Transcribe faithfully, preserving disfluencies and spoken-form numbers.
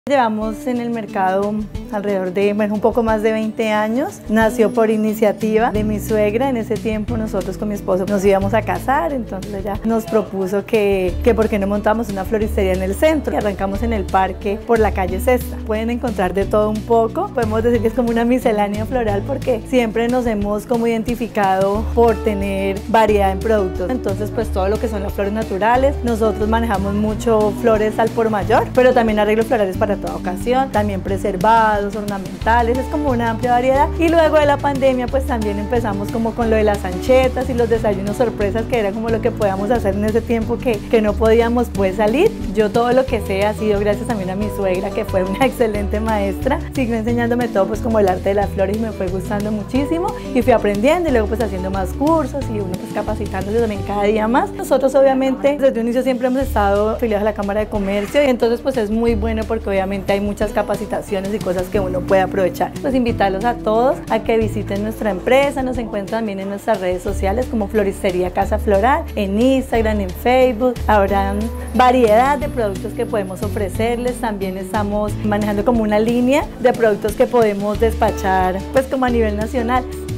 Llevamos en el mercado alrededor de, bueno, un poco más de veinte años. Nació por iniciativa de mi suegra. En ese tiempo nosotros con mi esposo nos íbamos a casar, entonces ella nos propuso que, que por qué no montamos una floristería en el centro. Y arrancamos en el parque por la calle Sexta. Pueden encontrar de todo un poco. Podemos decir que es como una miscelánea floral porque siempre nos hemos como identificado por tener variedad en productos. Entonces pues todo lo que son las flores naturales. Nosotros manejamos mucho flores al por mayor, pero también arreglos florales para toda ocasión, también preservados, ornamentales, es como una amplia variedad. Y luego de la pandemia pues también empezamos como con lo de las anchetas y los desayunos sorpresas, que era como lo que podíamos hacer en ese tiempo que, que no podíamos pues salir. Yo todo lo que sé ha sido gracias también a mi suegra, que fue una excelente maestra, siguió enseñándome todo pues como el arte de las flores y me fue gustando muchísimo y fui aprendiendo y luego pues haciendo más cursos y uno pues capacitándose también cada día más. Nosotros obviamente desde un inicio siempre hemos estado afiliados a la Cámara de Comercio y entonces pues es muy bueno porque obviamente Obviamente hay muchas capacitaciones y cosas que uno puede aprovechar. Pues invitarlos a todos a que visiten nuestra empresa. Nos encuentran también en nuestras redes sociales como Floristería Casa Floral, en Instagram, en Facebook. Habrá variedad de productos que podemos ofrecerles. También estamos manejando como una línea de productos que podemos despachar pues como a nivel nacional.